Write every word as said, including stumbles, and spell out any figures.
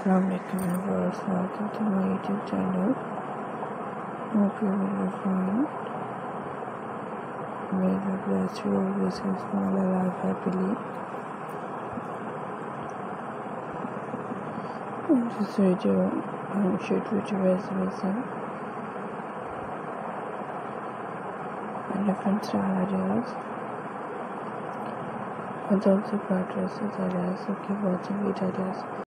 Assalamualaikum viewers, welcome to my YouTube channel. Hope you will be fine. May the bless you always have small alive happily. In this video, I am shoot with reservation and different style ideas. And also part dresses ideas, so keep watching each ideas.